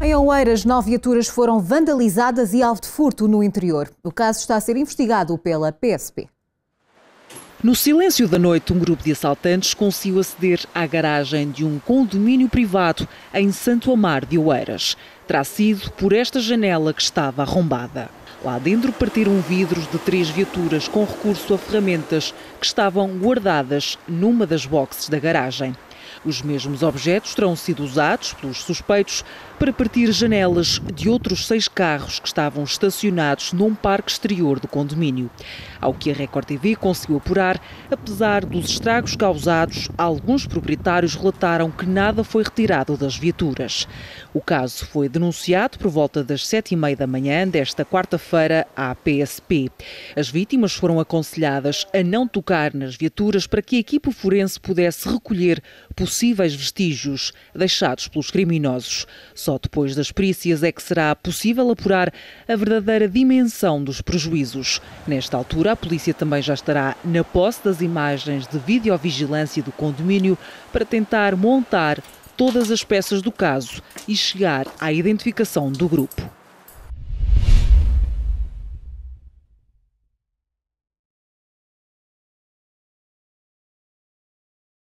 Em Oeiras, 9 viaturas foram vandalizadas e alvo de furto no interior. O caso está a ser investigado pela PSP. No silêncio da noite, um grupo de assaltantes conseguiu aceder à garagem de um condomínio privado em Santo Amaro de Oeiras. Terá sido por esta janela que estava arrombada. Lá dentro partiram vidros de 3 viaturas com recurso a ferramentas que estavam guardadas numa das boxes da garagem. Os mesmos objetos terão sido usados pelos suspeitos para partir janelas de outros 6 carros que estavam estacionados num parque exterior do condomínio. Ao que a Record TV conseguiu apurar, apesar dos estragos causados, alguns proprietários relataram que nada foi retirado das viaturas. O caso foi denunciado por volta das 7h30 da manhã desta quarta-feira à PSP. As vítimas foram aconselhadas a não tocar nas viaturas para que a equipe forense pudesse recolher possíveis vestígios deixados pelos criminosos. Só depois das perícias é que será possível apurar a verdadeira dimensão dos prejuízos. Nesta altura, a polícia também já estará na posse das imagens de videovigilância do condomínio para tentar montar todas as peças do caso e chegar à identificação do grupo.